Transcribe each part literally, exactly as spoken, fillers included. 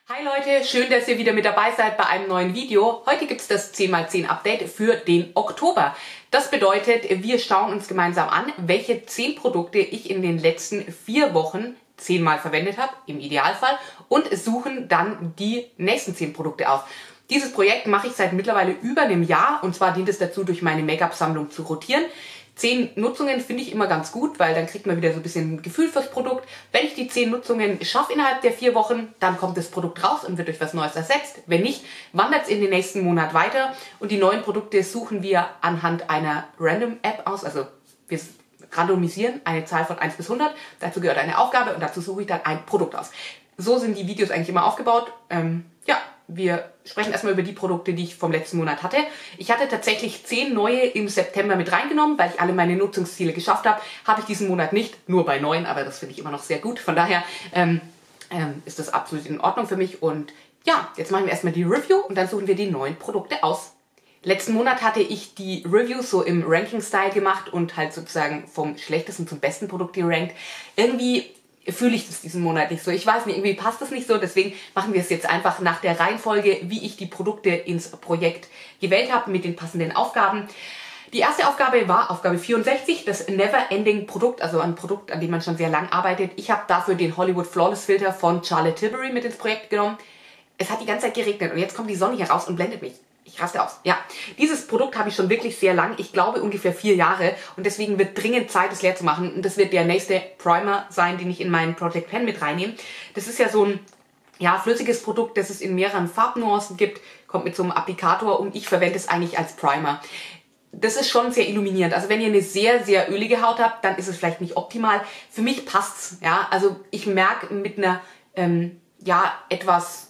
Hi Leute, schön, dass ihr wieder mit dabei seid bei einem neuen Video. Heute gibt es das zehn mal zehn Update für den Oktober. Das bedeutet, wir schauen uns gemeinsam an, welche zehn Produkte ich in den letzten vier Wochen zehnmal verwendet habe, im Idealfall, und suchen dann die nächsten zehn Produkte auf. Dieses Projekt mache ich seit mittlerweile über einem Jahr und zwar dient es dazu, durch meine Make-up-Sammlung zu rotieren. Zehn Nutzungen finde ich immer ganz gut, weil dann kriegt man wieder so ein bisschen ein Gefühl fürs Produkt. Wenn ich die zehn Nutzungen schaffe innerhalb der vier Wochen, dann kommt das Produkt raus und wird durch was Neues ersetzt. Wenn nicht, wandert es in den nächsten Monat weiter und die neuen Produkte suchen wir anhand einer Random-App aus. Also wir randomisieren eine Zahl von eins bis hundert, dazu gehört eine Aufgabe und dazu suche ich dann ein Produkt aus. So sind die Videos eigentlich immer aufgebaut. Ähm, ja. Wir sprechen erstmal über die Produkte, die ich vom letzten Monat hatte. Ich hatte tatsächlich zehn neue im September mit reingenommen, weil ich alle meine Nutzungsziele geschafft habe. Habe ich diesen Monat nicht, nur bei neun, aber das finde ich immer noch sehr gut. Von daher ähm, ähm, ist das absolut in Ordnung für mich. Und ja, jetzt machen wir erstmal die Review und dann suchen wir die neuen Produkte aus. Letzten Monat hatte ich die Reviews so im Ranking-Style gemacht und halt sozusagen vom schlechtesten zum besten Produkt gerankt. Irgendwie fühle ich das diesen Monat nicht so. Ich weiß nicht, irgendwie passt das nicht so, deswegen machen wir es jetzt einfach nach der Reihenfolge, wie ich die Produkte ins Projekt gewählt habe, mit den passenden Aufgaben. Die erste Aufgabe war Aufgabe vierundsechzig, das Never-Ending Produkt, also ein Produkt, an dem man schon sehr lang arbeitet. Ich habe dafür den Hollywood Flawless Filter von Charlotte Tilbury mit ins Projekt genommen. Es hat die ganze Zeit geregnet und jetzt kommt die Sonne hier raus und blendet mich. Ich raste aus. Ja, dieses Produkt habe ich schon wirklich sehr lang, ich glaube ungefähr vier Jahre und deswegen wird dringend Zeit, es leer zu machen und das wird der nächste Primer sein, den ich in meinen Project Pen mit reinnehme. Das ist ja so ein ja, flüssiges Produkt, das es in mehreren Farbnuancen gibt, kommt mit so einem Applikator und ich verwende es eigentlich als Primer. Das ist schon sehr illuminierend. Also wenn ihr eine sehr, sehr ölige Haut habt, dann ist es vielleicht nicht optimal. Für mich passt's. Ja, also ich merke mit einer ähm, ja, etwas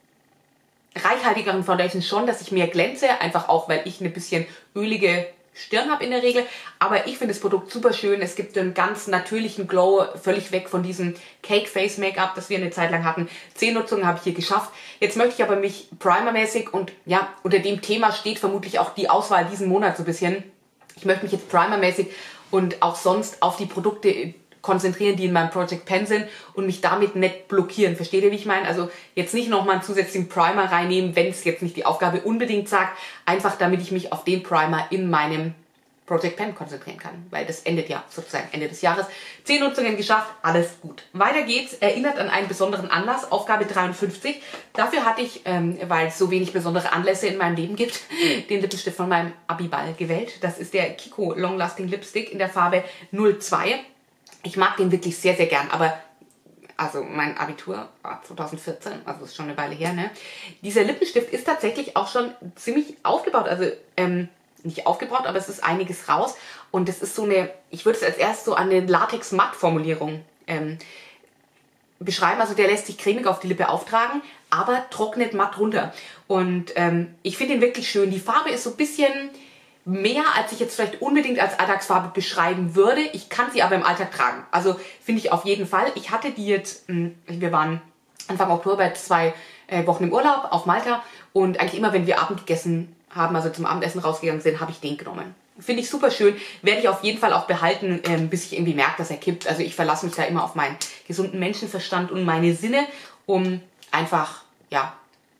reichhaltigeren Foundation schon, dass ich mehr glänze, einfach auch, weil ich eine bisschen ölige Stirn habe in der Regel, aber ich finde das Produkt super schön, es gibt einen ganz natürlichen Glow, völlig weg von diesem Cake Face Make-up, das wir eine Zeit lang hatten. Zehn Nutzungen habe ich hier geschafft, jetzt möchte ich aber mich primermäßig und ja, unter dem Thema steht vermutlich auch die Auswahl diesen Monat so ein bisschen. Ich möchte mich jetzt primermäßig und auch sonst auf die Produkte konzentrieren, die in meinem Project Pen sind und mich damit nicht blockieren. Versteht ihr, wie ich meine? Also jetzt nicht nochmal einen zusätzlichen Primer reinnehmen, wenn es jetzt nicht die Aufgabe unbedingt sagt, einfach damit ich mich auf den Primer in meinem Project Pen konzentrieren kann, weil das endet ja sozusagen Ende des Jahres. Zehn Nutzungen geschafft, alles gut. Weiter geht's, erinnert an einen besonderen Anlass, Aufgabe dreiundfünfzig. Dafür hatte ich, ähm, weil es so wenig besondere Anlässe in meinem Leben gibt, den Lippenstift von meinem Abiball gewählt. Das ist der Kiko Long Lasting Lipstick in der Farbe null zwei. Ich mag den wirklich sehr, sehr gern, aber also mein Abitur war zweitausendvierzehn, also ist schon eine Weile her, ne? Dieser Lippenstift ist tatsächlich auch schon ziemlich aufgebaut, also ähm, nicht aufgebraucht, aber es ist einiges raus und das ist so eine, ich würde es als erstes so an eine Latex-Matt-Formulierung ähm, beschreiben, also der lässt sich cremig auf die Lippe auftragen, aber trocknet matt runter und ähm, ich finde ihn wirklich schön. Die Farbe ist so ein bisschen mehr, als ich jetzt vielleicht unbedingt als Alltagsfarbe beschreiben würde. Ich kann sie aber im Alltag tragen. Also finde ich auf jeden Fall. Ich hatte die jetzt, wir waren Anfang Oktober zwei Wochen im Urlaub auf Malta und eigentlich immer, wenn wir Abend gegessen haben, also zum Abendessen rausgegangen sind, habe ich den genommen. Finde ich super schön. Werde ich auf jeden Fall auch behalten, bis ich irgendwie merke, dass er kippt. Also ich verlasse mich da immer auf meinen gesunden Menschenverstand und meine Sinne, um einfach, ja,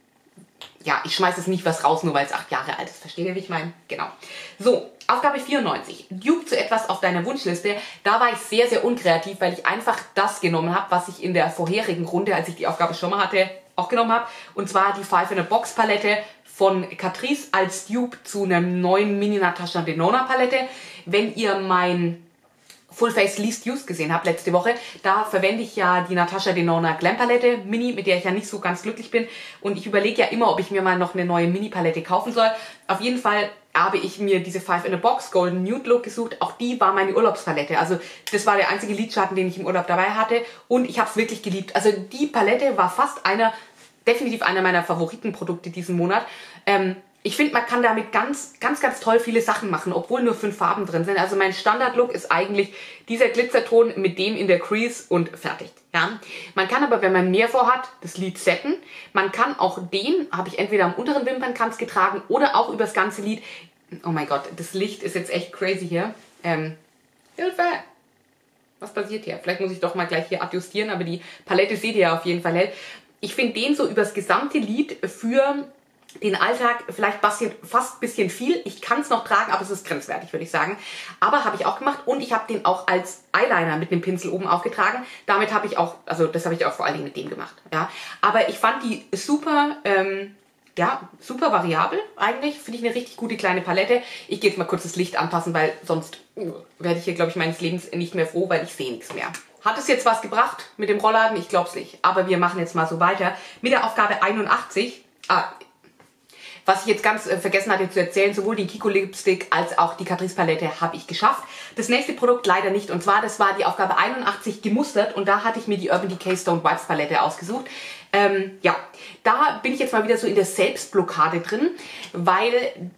ja, ich schmeiße es nicht was raus, nur weil es acht Jahre alt ist. Versteht ihr, wie ich meine? Genau. So, Aufgabe vierundneunzig. Dupe zu etwas auf deiner Wunschliste. Da war ich sehr, sehr unkreativ, weil ich einfach das genommen habe, was ich in der vorherigen Runde, als ich die Aufgabe schon mal hatte, auch genommen habe. Und zwar die Five in a Box Palette von Catrice als Dupe zu einer neuen Mini Natasha Denona Palette. Wenn ihr mein Full Face Least Used gesehen habe letzte Woche, da verwende ich ja die Natasha Denona Glam Palette Mini, mit der ich ja nicht so ganz glücklich bin und ich überlege ja immer, ob ich mir mal noch eine neue Mini Palette kaufen soll. Auf jeden Fall habe ich mir diese Five in a Box Golden Nude Look gesucht, auch die war meine Urlaubspalette, also das war der einzige Lidschatten, den ich im Urlaub dabei hatte und ich habe es wirklich geliebt. Also die Palette war fast einer, definitiv einer meiner Favoritenprodukte diesen Monat. Ähm, Ich finde, man kann damit ganz, ganz, ganz toll viele Sachen machen, obwohl nur fünf Farben drin sind. Also mein Standardlook ist eigentlich dieser Glitzerton mit dem in der Crease und fertig. Ja? Man kann aber, wenn man mehr vorhat, das Lid setten. Man kann auch den, habe ich entweder am unteren Wimpernkranz getragen oder auch über das ganze Lid. Oh mein Gott, das Licht ist jetzt echt crazy hier. Ähm, Hilfe! Was passiert hier? Vielleicht muss ich doch mal gleich hier adjustieren, aber die Palette seht ihr ja auf jeden Fall hell. ich finde den so übers gesamte Lid für den Alltag vielleicht fast ein bisschen viel. Ich kann es noch tragen, aber es ist grenzwertig, würde ich sagen. Aber habe ich auch gemacht und ich habe den auch als Eyeliner mit dem Pinsel oben aufgetragen. Damit habe ich auch, also das habe ich auch vor allen Dingen mit dem gemacht. Ja, aber ich fand die super, ähm, ja, super variabel eigentlich. Finde ich eine richtig gute kleine Palette. Ich gehe jetzt mal kurz das Licht anpassen, weil sonst werde ich hier, glaube ich, meines Lebens nicht mehr froh, weil ich sehe nichts mehr. Hat es jetzt was gebracht mit dem Rollladen? Ich glaube es nicht. Aber wir machen jetzt mal so weiter mit der Aufgabe einundachtzig. Ah, was ich jetzt ganz äh, vergessen hatte zu erzählen, sowohl den Kiko Lipstick als auch die Catrice Palette habe ich geschafft. Das nächste Produkt leider nicht, und zwar, das war die Aufgabe einundachtzig gemustert, und da hatte ich mir die Urban Decay Stone Vibes Palette ausgesucht. Ähm, ja, da bin ich jetzt mal wieder so in der Selbstblockade drin, weil...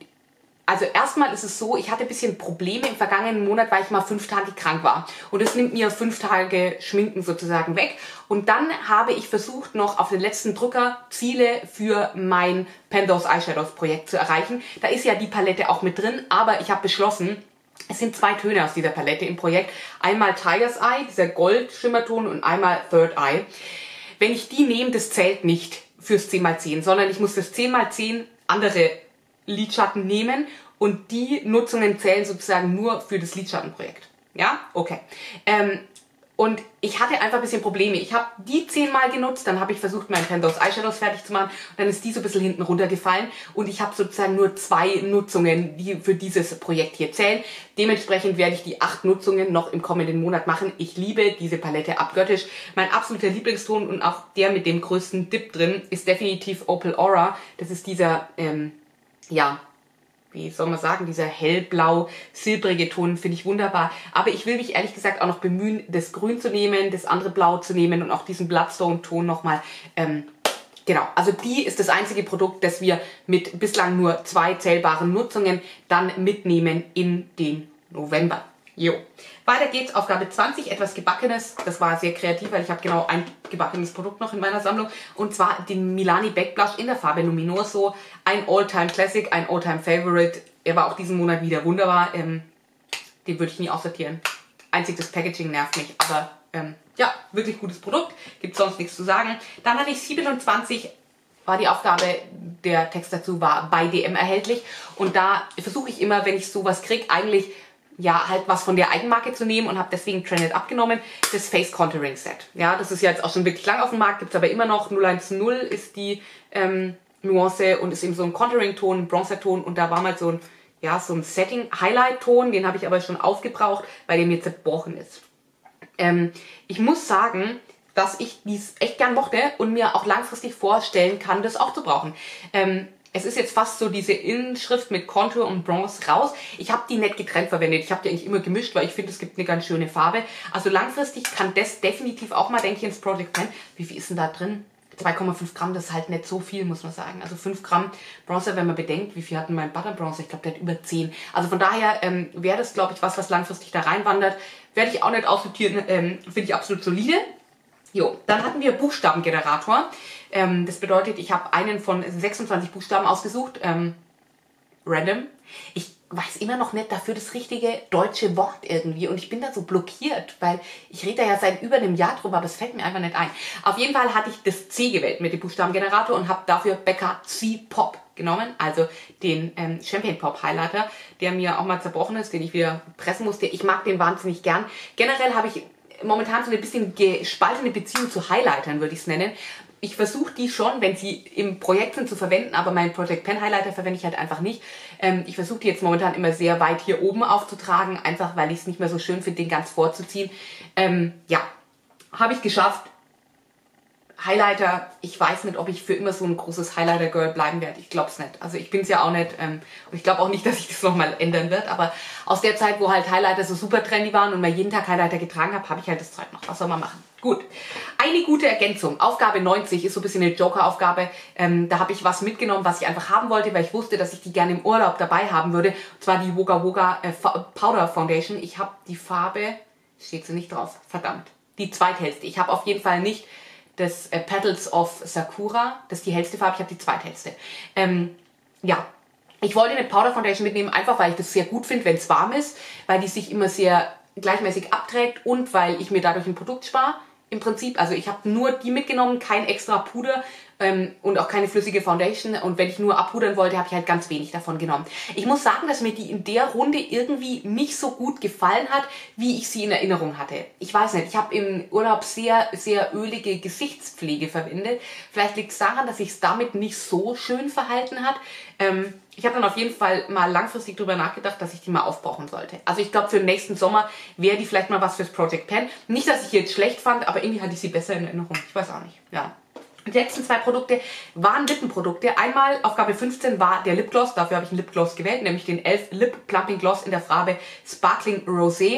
Also erstmal ist es so, ich hatte ein bisschen Probleme im vergangenen Monat, weil ich mal fünf Tage krank war. Und das nimmt mir fünf Tage Schminken sozusagen weg. Und dann habe ich versucht, noch auf den letzten Drücker Ziele für mein Panthers Eyeshadows Projekt zu erreichen. Da ist ja die Palette auch mit drin, aber ich habe beschlossen, es sind zwei Töne aus dieser Palette im Projekt. Einmal Tiger's Eye, dieser Gold-Schimmerton, und einmal Third Eye. Wenn ich die nehme, das zählt nicht fürs zehn mal zehn, sondern ich muss das zehn mal zehn andere Lidschatten nehmen, und die Nutzungen zählen sozusagen nur für das Lidschattenprojekt. Ja, okay. Ähm, und ich hatte einfach ein bisschen Probleme. Ich habe die zehnmal genutzt, dann habe ich versucht, meinen Panthers Eyeshadows fertig zu machen, und dann ist die so ein bisschen hinten runtergefallen, und ich habe sozusagen nur zwei Nutzungen, die für dieses Projekt hier zählen. Dementsprechend werde ich die acht Nutzungen noch im kommenden Monat machen. Ich liebe diese Palette abgöttisch. Mein absoluter Lieblingston und auch der mit dem größten Dip drin ist definitiv Opal Aura. Das ist dieser, ähm, ja, wie soll man sagen, dieser hellblau-silbrige Ton, finde ich wunderbar. Aber ich will mich ehrlich gesagt auch noch bemühen, das Grün zu nehmen, das andere Blau zu nehmen und auch diesen Bloodstone-Ton nochmal. Ähm, genau, also die ist das einzige Produkt, das wir mit bislang nur zwei zählbaren Nutzungen dann mitnehmen in den November. Jo. Weiter geht's, Aufgabe zwanzig, etwas Gebackenes. Das war sehr kreativ, weil ich habe genau ein gebackenes Produkt noch in meiner Sammlung. Und zwar den Milani Back Blush in der Farbe Luminoso. Ein All-Time Classic, ein All-Time Favorite. Er war auch diesen Monat wieder wunderbar. Ähm, den würde ich nie aussortieren. Einzig das Packaging nervt mich. Aber ähm, ja, wirklich gutes Produkt. Gibt sonst nichts zu sagen. Dann hatte ich siebenundzwanzig. War die Aufgabe, der Text dazu war bei D M erhältlich. Und da versuche ich immer, wenn ich sowas kriege, eigentlich... ja, halt was von der Eigenmarke zu nehmen, und habe deswegen Trended abgenommen, das Face Contouring Set. Ja, das ist ja jetzt auch schon wirklich lang auf dem Markt, gibt es aber immer noch. null eins null ist die ähm, Nuance und ist eben so ein Contouring-Ton, ein Bronzer-Ton, und da war mal so ein, ja, so ein Setting-Highlight-Ton, den habe ich aber schon aufgebraucht, weil der mir zerbrochen ist. Ähm, ich muss sagen, dass ich dies echt gern mochte und mir auch langfristig vorstellen kann, das auch zu brauchen. Ähm, Es ist jetzt fast so diese Inschrift mit Contour und Bronze raus. Ich habe die nicht getrennt verwendet. Ich habe die eigentlich immer gemischt, weil ich finde, es gibt eine ganz schöne Farbe. Also langfristig kann das definitiv auch mal, denke ich, ins Project Pan. Wie viel ist denn da drin? zwei Komma fünf Gramm, das ist halt nicht so viel, muss man sagen. Also fünf Gramm Bronzer, wenn man bedenkt, wie viel hat denn mein Butter Bronzer? Ich glaube, der hat über zehn. Also von daher ähm, wäre das, glaube ich, was, was langfristig da reinwandert. Werde ich auch nicht aussortieren. Ähm, finde ich absolut solide. Jo, dann hatten wir Buchstabengenerator. Ähm, das bedeutet, ich habe einen von sechsundzwanzig Buchstaben ausgesucht. Ähm, random. Ich weiß immer noch nicht dafür das richtige deutsche Wort irgendwie. Und ich bin da so blockiert, weil ich rede da ja seit über einem Jahr drüber, aber es fällt mir einfach nicht ein. Auf jeden Fall hatte ich das C gewählt mit dem Buchstabengenerator und habe dafür Becca C-Pop genommen. Also den ähm, Champagne Pop Highlighter, der mir auch mal zerbrochen ist, den ich wieder pressen musste. Ich mag den wahnsinnig gern. Generell habe ich momentan so eine bisschen gespaltene Beziehung zu Highlightern, würde ich es nennen. Ich versuche die schon, wenn sie im Projekt sind, zu verwenden, aber meinen Project Pen Highlighter verwende ich halt einfach nicht. Ähm, ich versuche die jetzt momentan immer sehr weit hier oben aufzutragen, einfach weil ich es nicht mehr so schön finde, den ganz vorzuziehen. Ähm, ja, habe ich geschafft. Highlighter, ich weiß nicht, ob ich für immer so ein großes Highlighter-Girl bleiben werde. Ich glaube es nicht. Also ich bin es ja auch nicht. Ähm, und ich glaube auch nicht, dass sich das nochmal ändern wird. Aber aus der Zeit, wo halt Highlighter so super trendy waren und man jeden Tag Highlighter getragen habe, habe ich halt das Zeug noch. Was soll man machen? Gut. Eine gute Ergänzung. Aufgabe neunzig ist so ein bisschen eine Joker-Aufgabe. Ähm, da habe ich was mitgenommen, was ich einfach haben wollte, weil ich wusste, dass ich die gerne im Urlaub dabei haben würde. Und zwar die Woga Woga äh, Powder Foundation. Ich habe die Farbe, steht sie nicht drauf, verdammt, die zweithellste. Ich habe auf jeden Fall nicht das äh, Petals of Sakura, das ist die hellste Farbe, ich habe die zweithellste. Ähm, ja, ich wollte eine Powder Foundation mitnehmen, einfach weil ich das sehr gut finde, wenn es warm ist, weil die sich immer sehr gleichmäßig abträgt und weil ich mir dadurch ein Produkt spare im Prinzip. Also ich habe nur die mitgenommen, kein extra Puder ähm, und auch keine flüssige Foundation. Und wenn ich nur abpudern wollte, habe ich halt ganz wenig davon genommen. Ich muss sagen, dass mir die in der Runde irgendwie nicht so gut gefallen hat, wie ich sie in Erinnerung hatte. Ich weiß nicht, ich habe im Urlaub sehr, sehr ölige Gesichtspflege verwendet. Vielleicht liegt es daran, dass sich es damit nicht so schön verhalten hat. Ähm, ich habe dann auf jeden Fall mal langfristig darüber nachgedacht, dass ich die mal aufbrauchen sollte. Also ich glaube, für den nächsten Sommer wäre die vielleicht mal was fürs Project Pan. Nicht, dass ich die jetzt schlecht fand, aber irgendwie hatte ich sie besser in Erinnerung. Ich weiß auch nicht. Ja. Die letzten zwei Produkte waren Lippenprodukte. Einmal Aufgabe fünfzehn war der Lipgloss. Dafür habe ich einen Lipgloss gewählt, nämlich den Elf Lip Plumping Gloss in der Farbe Sparkling Rosé.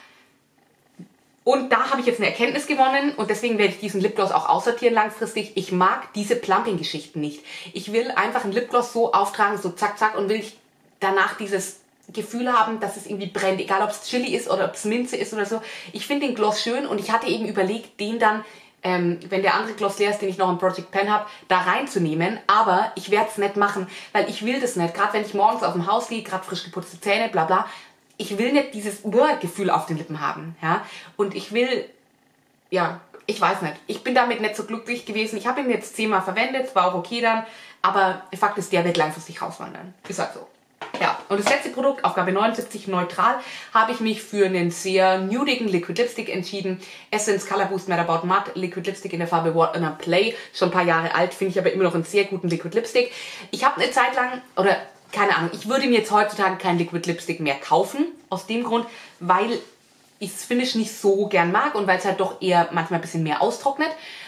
Und da habe ich jetzt eine Erkenntnis gewonnen und deswegen werde ich diesen Lipgloss auch aussortieren langfristig. Ich mag diese Plumping-Geschichten nicht. Ich will einfach einen Lipgloss so auftragen, so zack, zack und will ich danach dieses Gefühl haben, dass es irgendwie brennt. Egal, ob es Chili ist oder ob es Minze ist oder so. Ich finde den Gloss schön und ich hatte eben überlegt, den dann, ähm, wenn der andere Gloss leer ist, den ich noch im Project Pan habe, da reinzunehmen. Aber ich werde es nicht machen, weil ich will das nicht. Gerade wenn ich morgens aus dem Haus gehe, gerade frisch geputzte Zähne, bla bla. Ich will nicht dieses Gefühl auf den Lippen haben, ja, und ich will, ja, ich weiß nicht, ich bin damit nicht so glücklich gewesen. Ich habe ihn jetzt zehnmal verwendet, war auch okay dann, aber Fakt ist, der wird langfristig rauswandern. Ist halt so. Ja, und das letzte Produkt, Aufgabe neunundsiebzig, neutral, habe ich mich für einen sehr nudigen Liquid Lipstick entschieden. Essence Color Boost Matte About Matte Liquid Lipstick in der Farbe Wanna Play, schon ein paar Jahre alt, finde ich aber immer noch einen sehr guten Liquid Lipstick. Ich habe eine Zeit lang, oder keine Ahnung, ich würde mir jetzt heutzutage kein Liquid Lipstick mehr kaufen, aus dem Grund, weil ich das Finish nicht so gern mag und weil es halt doch eher manchmal ein bisschen mehr austrocknet.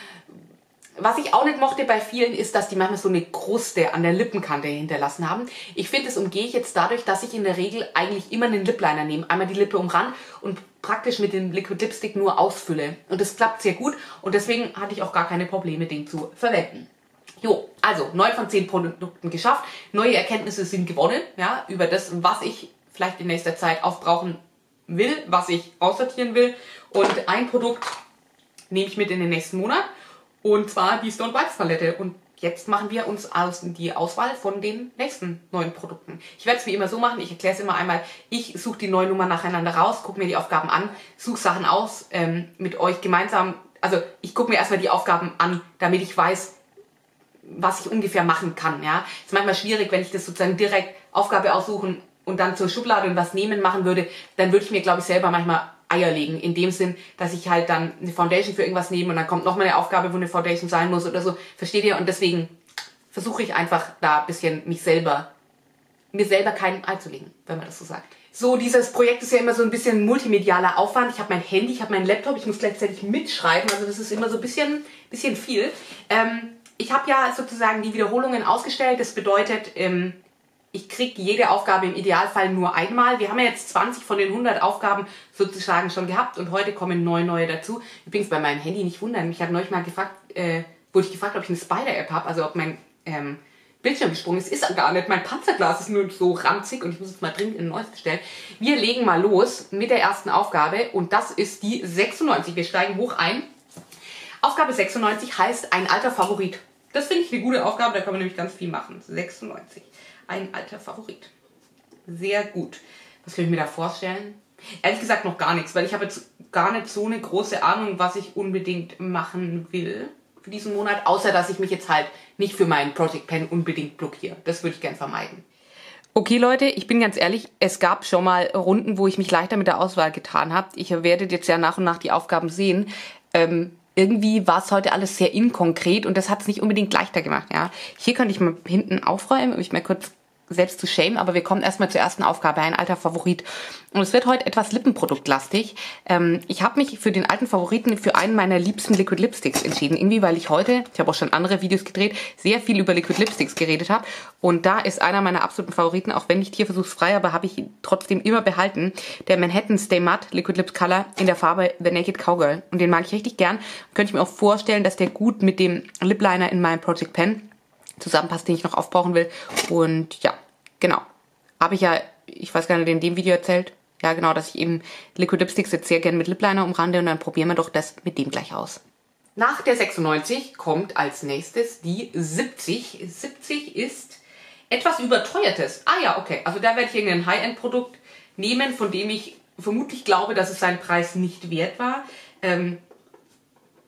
Was ich auch nicht mochte bei vielen ist, dass die manchmal so eine Kruste an der Lippenkante hinterlassen haben. Ich finde, das umgehe ich jetzt dadurch, dass ich in der Regel eigentlich immer einen Lip Liner nehme. Einmal die Lippe umrand und praktisch mit dem Liquid Lipstick nur ausfülle. Und das klappt sehr gut und deswegen hatte ich auch gar keine Probleme, den zu verwenden. Jo, also neun von zehn Produkten geschafft. Neue Erkenntnisse sind gewonnen, ja, über das, was ich vielleicht in nächster Zeit aufbrauchen will, was ich aussortieren will. Und ein Produkt nehme ich mit in den nächsten Monat. Und zwar die Stone Vibes Palette. Und jetzt machen wir uns aus die Auswahl von den nächsten neuen Produkten. Ich werde es wie immer so machen, ich erkläre es immer einmal. Ich suche die neuen Nummern nacheinander raus, gucke mir die Aufgaben an, suche Sachen aus ähm, mit euch gemeinsam. Also ich gucke mir erstmal die Aufgaben an, damit ich weiß, was ich ungefähr machen kann, ja. Ist manchmal schwierig, wenn ich das sozusagen direkt Aufgabe aussuchen und dann zur Schublade und was nehmen machen würde, dann würde ich mir, glaube ich, selber manchmal Eier legen. In dem Sinn, dass ich halt dann eine Foundation für irgendwas nehme und dann kommt nochmal eine Aufgabe, wo eine Foundation sein muss oder so. Versteht ihr? Und deswegen versuche ich einfach da ein bisschen mich selber, mir selber keinen Ei zu legen, wenn man das so sagt. So, dieses Projekt ist ja immer so ein bisschen multimedialer Aufwand. Ich habe mein Handy, ich habe meinen Laptop, ich muss gleichzeitig mitschreiben, also das ist immer so ein bisschen, bisschen viel. Ähm, Ich habe ja sozusagen die Wiederholungen ausgestellt. Das bedeutet, ähm, ich kriege jede Aufgabe im Idealfall nur einmal. Wir haben ja jetzt zwanzig von den hundert Aufgaben sozusagen schon gehabt und heute kommen neun neue dazu. Übrigens bei meinem Handy nicht wundern. Mich hat neulich mal gefragt, äh, wurde ich gefragt, ob ich eine Spider-App habe, also ob mein ähm, Bildschirm gesprungen ist. Ist er gar nicht. Mein Panzerglas ist nur so ranzig und ich muss jetzt mal dringend ein neues bestellen. Wir legen mal los mit der ersten Aufgabe und das ist die sechsundneunzig. Wir steigen hoch ein. Aufgabe sechsundneunzig heißt ein alter Favorit. Das finde ich eine gute Aufgabe, da kann man nämlich ganz viel machen. sechsundneunzig. Ein alter Favorit. Sehr gut. Was kann ich mir da vorstellen? Ehrlich gesagt noch gar nichts, weil ich habe jetzt gar nicht so eine große Ahnung, was ich unbedingt machen will für diesen Monat, außer dass ich mich jetzt halt nicht für meinen Project Pan unbedingt blockiere. Das würde ich gern vermeiden. Okay Leute, ich bin ganz ehrlich, es gab schon mal Runden, wo ich mich leichter mit der Auswahl getan habe. Ich werde jetzt ja nach und nach die Aufgaben sehen. Ähm, Irgendwie war es heute alles sehr inkonkret und das hat es nicht unbedingt leichter gemacht. Ja, hier könnte ich mal hinten aufräumen, um mich mal kurz selbst zu schämen, aber wir kommen erstmal zur ersten Aufgabe, ein alter Favorit. Und es wird heute etwas Lippenproduktlastig. Ähm, ich habe mich für den alten Favoriten für einen meiner liebsten Liquid Lipsticks entschieden. Irgendwie, weil ich heute, ich habe auch schon andere Videos gedreht, sehr viel über Liquid Lipsticks geredet habe. Und da ist einer meiner absoluten Favoriten, auch wenn nicht tierversuchsfrei, aber habe ich ihn trotzdem immer behalten. Der Manhattan Stay Matte Liquid Lips Color in der Farbe The Naked Cowgirl. Und den mag ich richtig gern. Könnte ich mir auch vorstellen, dass der gut mit dem Lip Liner in meinem Project Pan zusammenpasst, den ich noch aufbrauchen will. Und ja, genau. Habe ich ja, ich weiß gar nicht, in dem Video erzählt. Ja, genau, dass ich eben Liquid Lipsticks jetzt sehr gerne mit Lip Liner umrande und dann probieren wir doch das mit dem gleich aus. Nach der sechsundneunzig kommt als nächstes die siebzig. siebzig ist etwas überteuertes. Ah ja, okay. Also da werde ich irgendein High-End-Produkt nehmen, von dem ich vermutlich glaube, dass es seinen Preis nicht wert war. Ähm,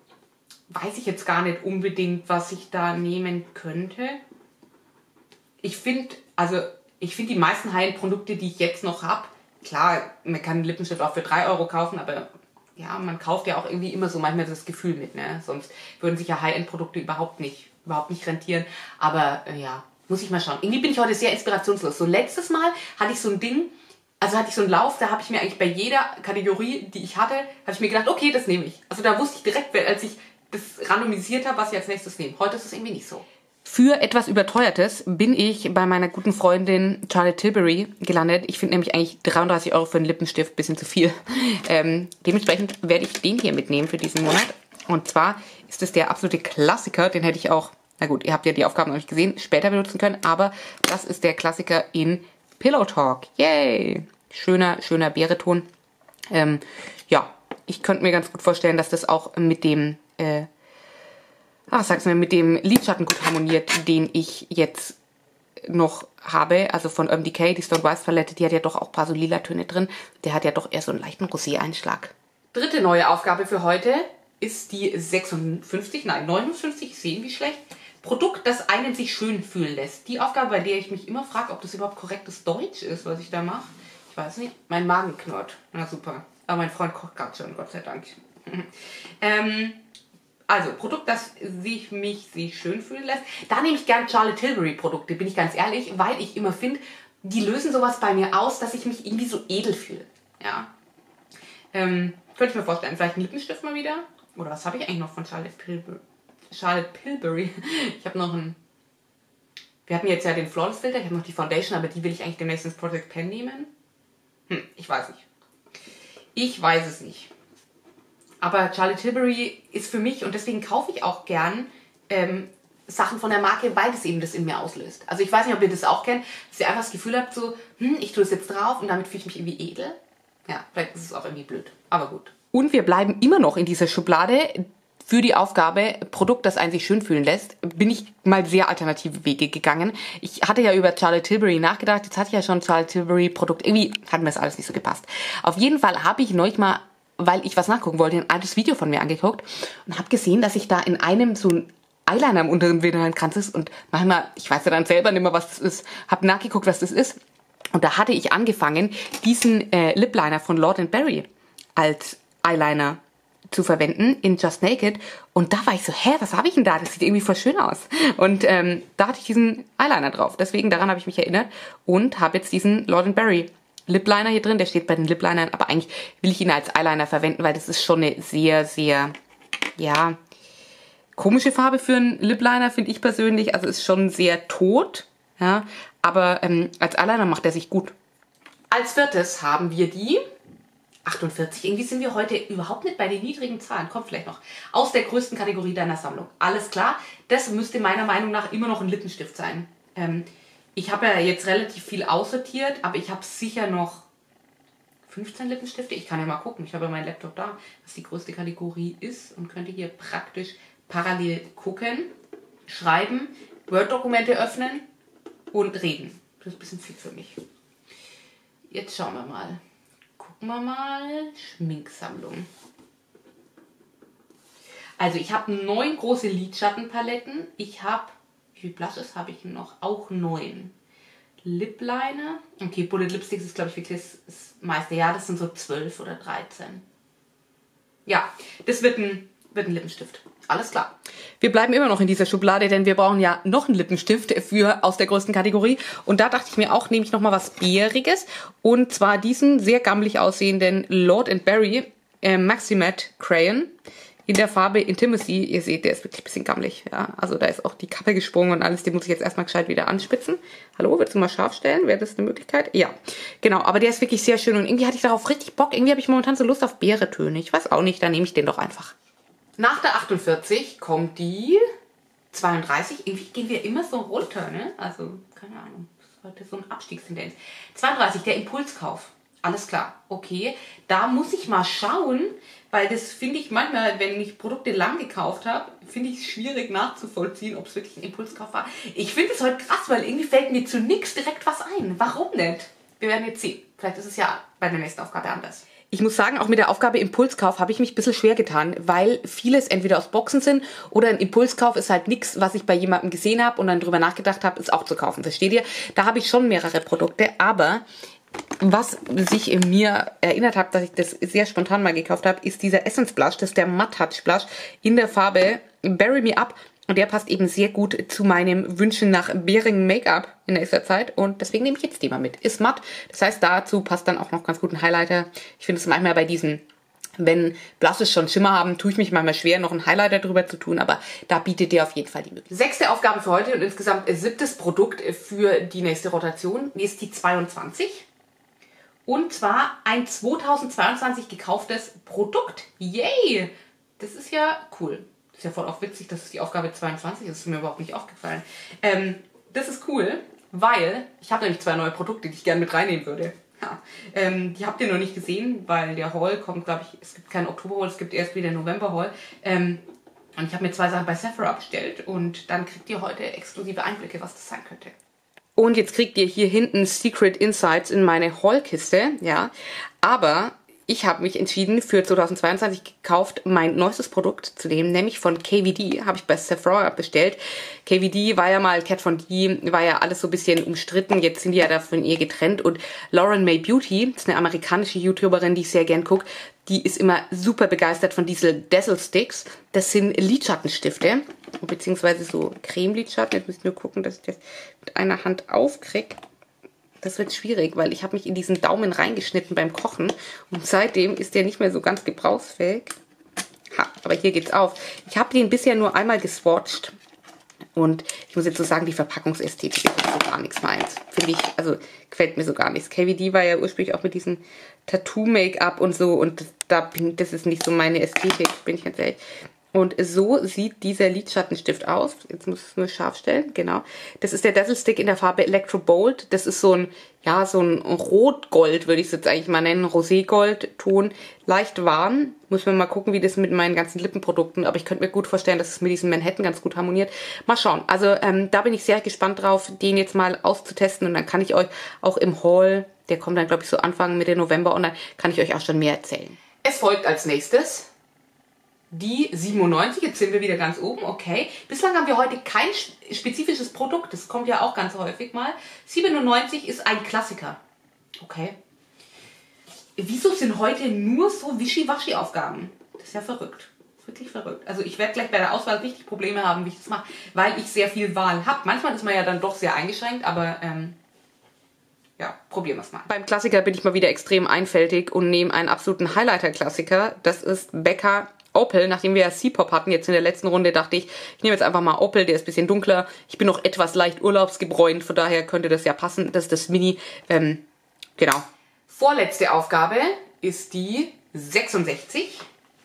weiß ich jetzt gar nicht unbedingt, was ich da nehmen könnte. Ich finde, also ich finde die meisten High-End-Produkte, die ich jetzt noch habe, klar, man kann einen Lippenstift auch für drei Euro kaufen, aber ja, man kauft ja auch irgendwie immer so manchmal das Gefühl mit, ne? Sonst würden sich ja High-End-Produkte überhaupt nicht, überhaupt nicht rentieren. Aber äh, ja, muss ich mal schauen. Irgendwie bin ich heute sehr inspirationslos. So letztes Mal hatte ich so ein Ding, also hatte ich so einen Lauf, da habe ich mir eigentlich bei jeder Kategorie, die ich hatte, habe ich mir gedacht, okay, das nehme ich. Also da wusste ich direkt, als ich das randomisiert habe, was ich als nächstes nehme. Heute ist es irgendwie nicht so. Für etwas Überteuertes bin ich bei meiner guten Freundin Charlotte Tilbury gelandet. Ich finde nämlich eigentlich dreiunddreißig Euro für einen Lippenstift ein bisschen zu viel. Ähm, dementsprechend werde ich den hier mitnehmen für diesen Monat. Und zwar ist es der absolute Klassiker. Den hätte ich auch, na gut, ihr habt ja die Aufgaben noch nicht gesehen, später benutzen können. Aber das ist der Klassiker in Pillow Talk. Yay! Schöner, schöner Beereton. Ähm, ja, ich könnte mir ganz gut vorstellen, dass das auch mit dem... Äh, Ach, sag's mir, mit dem Lidschatten gut harmoniert, den ich jetzt noch habe, also von Urban Decay, die Stone Weiß Palette, die hat ja doch auch ein paar so lila Töne drin. Der hat ja doch eher so einen leichten Rosé-Einschlag. Dritte neue Aufgabe für heute ist die sechsundfünfzig, nein, neunundfünfzig, ich sehe wie schlecht. Produkt, das einen sich schön fühlen lässt. Die Aufgabe, bei der ich mich immer frage, ob das überhaupt korrektes Deutsch ist, was ich da mache. Ich weiß nicht. Mein Magen knurrt. Na super. Aber mein Freund kocht gerade schon, Gott sei Dank. ähm... Also, Produkt, das sich mich sich schön fühlen lässt. Da nehme ich gern Charlotte Tilbury Produkte, bin ich ganz ehrlich, weil ich immer finde, die lösen sowas bei mir aus, dass ich mich irgendwie so edel fühle. Ja. Ähm, könnte ich mir vorstellen, vielleicht einen Lippenstift mal wieder. Oder was habe ich eigentlich noch von Charlotte Tilbury? Charlotte Tilbury. Ich habe noch einen... Wir hatten jetzt ja den Flawless Filter, ich habe noch die Foundation, aber die will ich eigentlich demnächst ins Project Pen nehmen. Hm, ich weiß nicht. Ich weiß es nicht. Aber Charlotte Tilbury ist für mich, und deswegen kaufe ich auch gern ähm, Sachen von der Marke, weil es eben das in mir auslöst. Also ich weiß nicht, ob ihr das auch kennt, dass ihr einfach das Gefühl habt, so, hm, ich tue es jetzt drauf und damit fühle ich mich irgendwie edel. Ja, vielleicht ist es auch irgendwie blöd, aber gut. Und wir bleiben immer noch in dieser Schublade. Für die Aufgabe, Produkt, das einen sich schön fühlen lässt, bin ich mal sehr alternative Wege gegangen. Ich hatte ja über Charlotte Tilbury nachgedacht, jetzt hatte ich ja schon Charlotte Tilbury Produkt, irgendwie hat mir das alles nicht so gepasst. Auf jeden Fall habe ich neulich mal, weil ich was nachgucken wollte, ein altes Video von mir angeguckt und habe gesehen, dass ich da in einem so ein Eyeliner im unteren Widerkranz ist und manchmal, ich weiß ja dann selber nicht mehr, was das ist, habe nachgeguckt, was das ist und da hatte ich angefangen, diesen äh, Lip Liner von Lord and Berry als Eyeliner zu verwenden in Just Naked und da war ich so, hä, was habe ich denn da? Das sieht irgendwie voll schön aus und ähm, da hatte ich diesen Eyeliner drauf, deswegen daran habe ich mich erinnert und habe jetzt diesen Lord and Berry Lip Liner hier drin, der steht bei den Lip Linern, aber eigentlich will ich ihn als Eyeliner verwenden, weil das ist schon eine sehr, sehr, ja, komische Farbe für einen Lip Liner, finde ich persönlich. Also ist schon sehr tot, ja, aber ähm, als Eyeliner macht er sich gut. Als viertes haben wir die achtundvierzig. Irgendwie sind wir heute überhaupt nicht bei den niedrigen Zahlen. Kommt vielleicht noch. Aus der größten Kategorie deiner Sammlung. Alles klar, das müsste meiner Meinung nach immer noch ein Lippenstift sein. Ähm, Ich habe ja jetzt relativ viel aussortiert, aber ich habe sicher noch fünfzehn Lippenstifte. Ich kann ja mal gucken, ich habe ja meinen Laptop da, was die größte Kategorie ist und könnte hier praktisch parallel gucken, schreiben, Word-Dokumente öffnen und reden. Das ist ein bisschen viel für mich. Jetzt schauen wir mal. Gucken wir mal. Schminksammlung. Also ich habe neun große Lidschattenpaletten. Ich habe... Wie viel Blushes habe ich noch? Auch neun. Lip Liner. Okay, Bullet Lipsticks ist, glaube ich, wirklich das, das meiste. Ja, das sind so zwölf oder dreizehn. Ja, das wird ein, wird ein Lippenstift. Alles klar. Wir bleiben immer noch in dieser Schublade, denn wir brauchen ja noch einen Lippenstift für aus der größten Kategorie. Und da dachte ich mir auch, nehme ich nochmal was Bäriges. Und zwar diesen sehr gammelig aussehenden Lord and Berry äh, Maximatte Crayon. In der Farbe Intimacy, ihr seht, der ist wirklich ein bisschen gammelig. Ja, also da ist auch die Kappe gesprungen und alles, den muss ich jetzt erstmal gescheit wieder anspitzen. Hallo, willst du mal scharf stellen? Wäre das eine Möglichkeit? Ja, genau, aber der ist wirklich sehr schön und irgendwie hatte ich darauf richtig Bock. Irgendwie habe ich momentan so Lust auf Beeretöne. Ich weiß auch nicht, dann nehme ich den doch einfach. Nach der achtundvierzig kommt die zweiunddreißig. Irgendwie gehen wir immer so runter, ne? Also, keine Ahnung, das ist heute so eine Abstiegstendenz. zweiunddreißig, der Impulskauf. Alles klar, okay. Da muss ich mal schauen, weil das finde ich manchmal, wenn ich Produkte lang gekauft habe, finde ich es schwierig nachzuvollziehen, ob es wirklich ein Impulskauf war. Ich finde es heute krass, weil irgendwie fällt mir zu nichts direkt was ein. Warum nicht? Wir werden jetzt sehen. Vielleicht ist es ja bei der nächsten Aufgabe anders. Ich muss sagen, auch mit der Aufgabe Impulskauf habe ich mich ein bisschen schwer getan, weil vieles entweder aus Boxen sind oder ein Impulskauf ist halt nichts, was ich bei jemandem gesehen habe und dann drüber nachgedacht habe, ist auch zu kaufen. Versteht ihr? Da habe ich schon mehrere Produkte, aber was sich in mir erinnert hat, dass ich das sehr spontan mal gekauft habe, ist dieser Essence Blush. Das ist der Matte Touch Blush in der Farbe Bury Me Up. Und der passt eben sehr gut zu meinem Wünschen nach bärigem Make-up in nächster Zeit. Und deswegen nehme ich jetzt den mal mit. Ist matt. Das heißt, dazu passt dann auch noch ganz gut ein Highlighter. Ich finde es manchmal bei diesen, wenn Blushes schon Schimmer haben, tue ich mich manchmal schwer, noch einen Highlighter drüber zu tun. Aber da bietet der auf jeden Fall die Möglichkeit. Sechste Aufgabe für heute und insgesamt siebtes Produkt für die nächste Rotation ist die zweiundzwanzig. Und zwar ein zweitausendzweiundzwanzig gekauftes Produkt. Yay! Das ist ja cool. Das ist ja voll auch witzig, dass es die Aufgabe zweiundzwanzig ist. Das ist mir überhaupt nicht aufgefallen. Ähm, das ist cool, weil ich habe nämlich zwei neue Produkte, die ich gerne mit reinnehmen würde. Ja, ähm, die habt ihr noch nicht gesehen, weil der Haul kommt, glaube ich, es gibt keinen Oktober-Haul, es gibt erst wieder November-Haul. Ähm, und ich habe mir zwei Sachen bei Sephora bestellt und dann kriegt ihr heute exklusive Einblicke, was das sein könnte. Und jetzt kriegt ihr hier hinten Secret Insights in meine Haul-Kiste, ja. Aber ich habe mich entschieden, für zweitausendzweiundzwanzig gekauft, mein neuestes Produkt zu nehmen, nämlich von K V D, habe ich bei Sephora bestellt. K V D war ja mal, Kat Von D, war ja alles so ein bisschen umstritten, jetzt sind die ja da von ihr getrennt. Und Lauren May Beauty, das ist eine amerikanische YouTuberin, die ich sehr gern gucke, die ist immer super begeistert von diesen Dazzle Sticks. Das sind Lidschattenstifte, beziehungsweise so Creme-Lidschatten. Jetzt müsst ihr nur gucken, dass ich das mit einer Hand aufkriege. Das wird schwierig, weil ich habe mich in diesen Daumen reingeschnitten beim Kochen und seitdem ist der nicht mehr so ganz gebrauchsfähig. Ha, aber hier geht's auf. Ich habe den bisher nur einmal geswatcht und ich muss jetzt so sagen, die Verpackungsästhetik ist so gar nichts meins. Finde ich, also gefällt mir so gar nichts. K V D war ja ursprünglich auch mit diesem Tattoo-Make-up und so und das, da bin, das ist nicht so meine Ästhetik, bin ich ganz ehrlich. Und so sieht dieser Lidschattenstift aus. Jetzt muss ich es nur scharf stellen. Genau. Das ist der Dazzle Stick in der Farbe Electro Bold. Das ist so ein, ja, so ein Rotgold, würde ich es jetzt eigentlich mal nennen. Roségold-Ton. Leicht warm. Muss man mal gucken, wie das mit meinen ganzen Lippenprodukten. Aber ich könnte mir gut vorstellen, dass es mit diesem Manhattan ganz gut harmoniert. Mal schauen. Also ähm, da bin ich sehr gespannt drauf, den jetzt mal auszutesten. Und dann kann ich euch auch im Haul, der kommt dann, glaube ich, so Anfang Mitte November. Und dann kann ich euch auch schon mehr erzählen. Es folgt als nächstes die siebenundneunzig, jetzt sind wir wieder ganz oben, okay. Bislang haben wir heute kein spezifisches Produkt, das kommt ja auch ganz häufig mal. siebenundneunzig ist ein Klassiker. Okay. Wieso sind heute nur so Wischiwaschi-Aufgaben? Das ist ja verrückt. Wirklich verrückt. Also ich werde gleich bei der Auswahl richtig Probleme haben, wie ich das mache, weil ich sehr viel Wahl habe. Manchmal ist man ja dann doch sehr eingeschränkt, aber ähm, ja, probieren wir es mal. Beim Klassiker bin ich mal wieder extrem einfältig und nehme einen absoluten Highlighter-Klassiker. Das ist Becca Opal. Nachdem wir ja C-Pop hatten, jetzt in der letzten Runde, dachte ich, ich nehme jetzt einfach mal Opal, der ist ein bisschen dunkler. Ich bin noch etwas leicht urlaubsgebräunt, von daher könnte das ja passen. Das ist das Mini. Ähm, genau. Vorletzte Aufgabe ist die sechsundsechzig.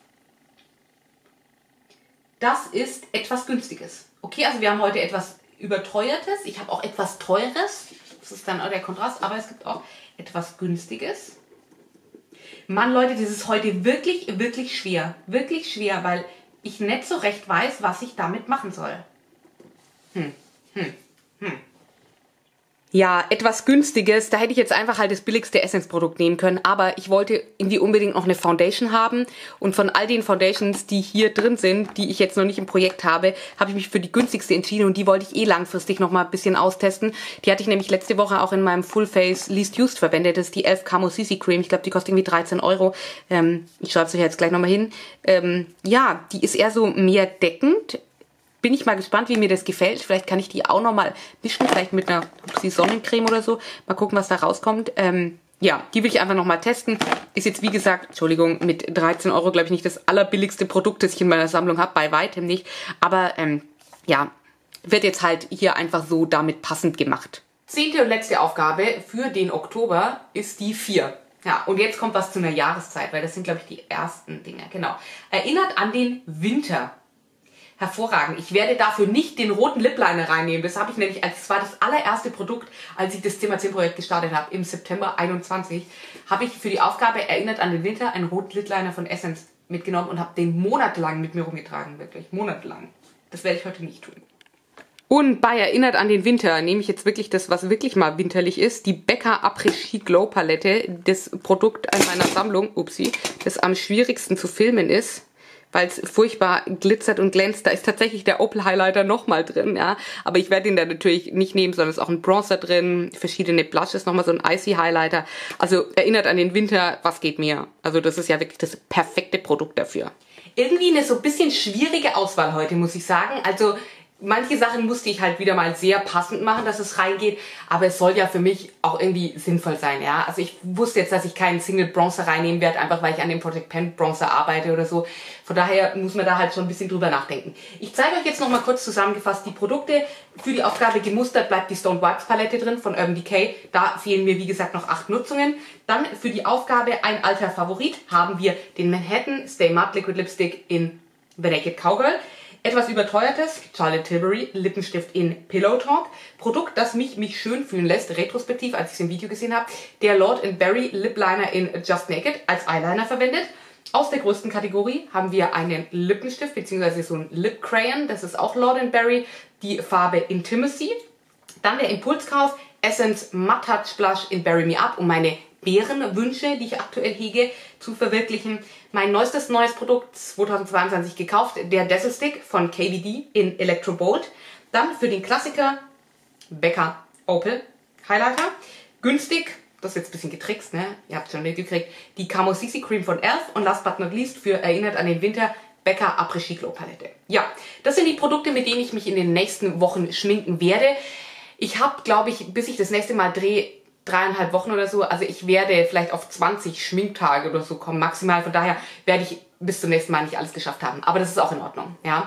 Das ist etwas Günstiges. Okay, also wir haben heute etwas Überteuertes. Ich habe auch etwas Teures. Das ist dann auch der Kontrast, aber es gibt auch etwas Günstiges. Mann, Leute, das ist heute wirklich, wirklich schwer. Wirklich schwer, weil ich nicht so recht weiß, was ich damit machen soll. Hm, hm, hm. Ja, etwas Günstiges. Da hätte ich jetzt einfach halt das billigste Essence-Produkt nehmen können. Aber ich wollte irgendwie unbedingt noch eine Foundation haben. Und von all den Foundations, die hier drin sind, die ich jetzt noch nicht im Projekt habe, habe ich mich für die günstigste entschieden. Und die wollte ich eh langfristig noch mal ein bisschen austesten. Die hatte ich nämlich letzte Woche auch in meinem Full Face Least Used verwendet. Das ist die elf Camo C C Cream. Ich glaube, die kostet irgendwie dreizehn Euro. Ähm, ich schreibe es euch jetzt gleich nochmal hin. Ähm, ja, die ist eher so mehr deckend. Bin ich mal gespannt, wie mir das gefällt. Vielleicht kann ich die auch nochmal mischen, vielleicht mit einer Sonnencreme oder so. Mal gucken, was da rauskommt. Ähm, ja, die will ich einfach nochmal testen. Ist jetzt, wie gesagt, Entschuldigung, mit dreizehn Euro, glaube ich, nicht das allerbilligste Produkt, das ich in meiner Sammlung habe. Bei weitem nicht. Aber, ähm, ja, wird jetzt halt hier einfach so damit passend gemacht. Zehnte und letzte Aufgabe für den Oktober ist die vier. Ja, und jetzt kommt was zu einer Jahreszeit, weil das sind, glaube ich, die ersten Dinge. Genau. Erinnert an den Winter. Hervorragend. Ich werde dafür nicht den roten Lip Liner reinnehmen. Das habe ich nämlich, als das war das allererste Produkt, als ich das Thema zehn Projekt gestartet habe, im September einundzwanzig, habe ich für die Aufgabe Erinnert an den Winter einen roten Lip Liner von Essence mitgenommen und habe den monatelang mit mir rumgetragen, wirklich, monatelang. Das werde ich heute nicht tun. Und bei Erinnert an den Winter nehme ich jetzt wirklich das, was wirklich mal winterlich ist, die Becca Après Ski Glow Palette, das Produkt in meiner Sammlung, upsie, das am schwierigsten zu filmen ist, weil es furchtbar glitzert und glänzt. Da ist tatsächlich der Opal Highlighter nochmal drin, ja. Aber ich werde ihn da natürlich nicht nehmen, sondern es ist auch ein Bronzer drin, verschiedene Blushes, nochmal so ein Icy Highlighter. Also erinnert an den Winter, was geht mir? Also das ist ja wirklich das perfekte Produkt dafür. Irgendwie eine so ein bisschen schwierige Auswahl heute, muss ich sagen. Also manche Sachen musste ich halt wieder mal sehr passend machen, dass es reingeht, aber es soll ja für mich auch irgendwie sinnvoll sein, ja. Also ich wusste jetzt, dass ich keinen Single Bronzer reinnehmen werde, einfach weil ich an dem Project Pen Bronzer arbeite oder so. Von daher muss man da halt schon ein bisschen drüber nachdenken. Ich zeige euch jetzt noch mal kurz zusammengefasst die Produkte. Für die Aufgabe gemustert bleibt die Stone Vibes Palette drin von Urban Decay. Da fehlen mir, wie gesagt, noch acht Nutzungen. Dann für die Aufgabe ein alter Favorit haben wir den Manhattan Stay Matte Liquid Lipstick in The Naked Cowgirl. Etwas überteuertes, Charlotte Tilbury Lippenstift in Pillow Talk. Produkt, das mich, mich schön fühlen lässt, retrospektiv, als ich es im Video gesehen habe. Der Lord and Berry Lip Liner in Just Naked als Eyeliner verwendet. Aus der größten Kategorie haben wir einen Lippenstift, beziehungsweise so ein Lip Crayon. Das ist auch Lord and Berry, die Farbe Intimacy. Dann der Impulskauf, Essence Matte Touch Blush in Bury Me Up, um meine Bärenwünsche, die ich aktuell hege, zu verwirklichen. Mein neuestes neues Produkt zweitausendzweiundzwanzig gekauft, der Dazzle Stick von K V D in Electro Bold. Dann für den Klassiker Becca Opal Highlighter. Günstig, das ist jetzt ein bisschen getrickst, ne? Ihr habt schon mitgekriegt. Die Camo C C Cream von Elf und last but not least für Erinnert an den Winter Becca Après Ski Glow Palette. Ja, das sind die Produkte, mit denen ich mich in den nächsten Wochen schminken werde. Ich habe, glaube ich, bis ich das nächste Mal drehe, dreieinhalb Wochen oder so. Also ich werde vielleicht auf zwanzig Schminktage oder so kommen, maximal. Von daher werde ich bis zum nächsten Mal nicht alles geschafft haben. Aber das ist auch in Ordnung, ja.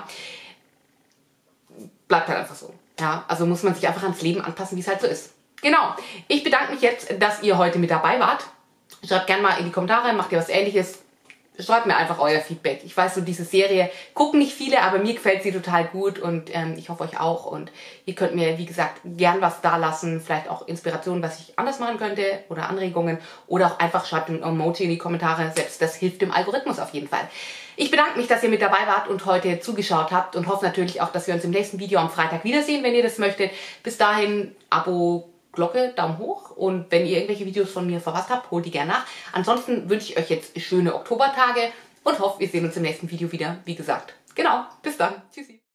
Bleibt halt einfach so, ja. Also muss man sich einfach ans Leben anpassen, wie es halt so ist. Genau. Ich bedanke mich jetzt, dass ihr heute mit dabei wart. Schreibt gerne mal in die Kommentare, macht ihr was Ähnliches. Schreibt mir einfach euer Feedback. Ich weiß, so diese Serie gucken nicht viele, aber mir gefällt sie total gut und ähm, ich hoffe euch auch. Und ihr könnt mir, wie gesagt, gern was da lassen, vielleicht auch Inspirationen, was ich anders machen könnte oder Anregungen oder auch einfach schreibt ein Emoji in die Kommentare. Selbst das hilft dem Algorithmus auf jeden Fall. Ich bedanke mich, dass ihr mit dabei wart und heute zugeschaut habt und hoffe natürlich auch, dass wir uns im nächsten Video am Freitag wiedersehen, wenn ihr das möchtet. Bis dahin, Abo, Glocke, Daumen hoch und wenn ihr irgendwelche Videos von mir verpasst habt, holt die gerne nach. Ansonsten wünsche ich euch jetzt schöne Oktobertage und hoffe, wir sehen uns im nächsten Video wieder, wie gesagt. Genau, bis dann. Tschüssi.